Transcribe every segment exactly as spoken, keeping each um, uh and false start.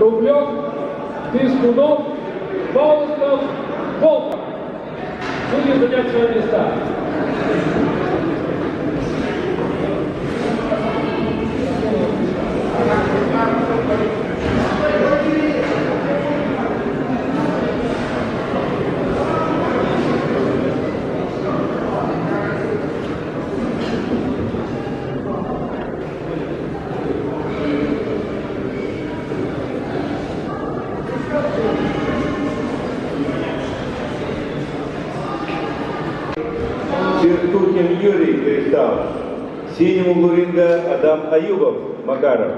Рублев, Пискунов, Волков, Волков. Будем занять свои места. Черстухин Юрий, кристалл. В синем углу ринга Адам Аюбов, Макаров.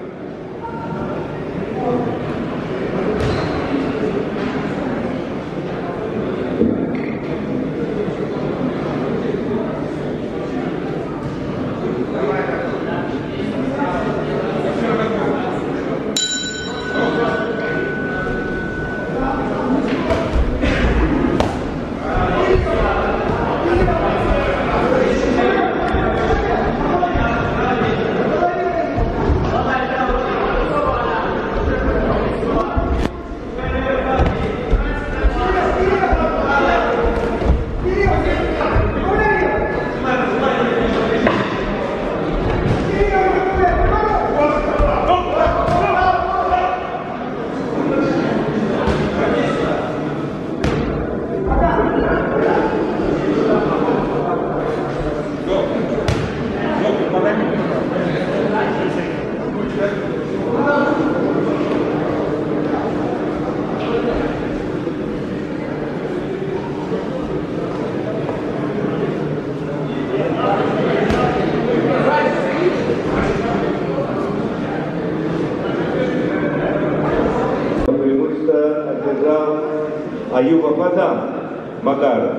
Одержал Аюбов Адам, Макаров.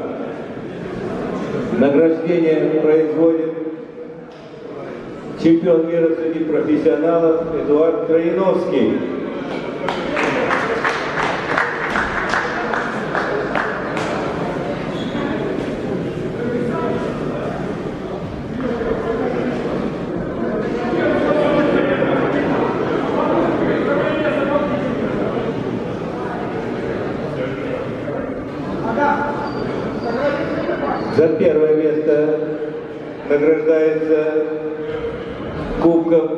Награждение производит чемпион мира среди профессионалов Эдуард Троиновский. За первое место награждается кубком